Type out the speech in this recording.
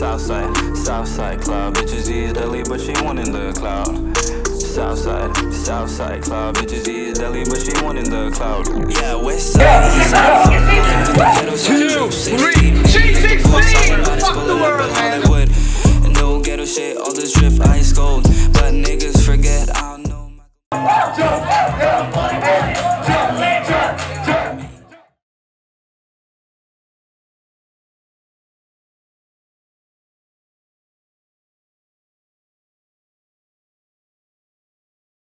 Southside club. Bitches is Delhi, but she one in the cloud. Southside club. Bitches is Delhi, but she one in the cloud. Yeah, west side, east side. 2, 3, G16. Fuck the world, man. No ghetto shit, all this drip ice cold.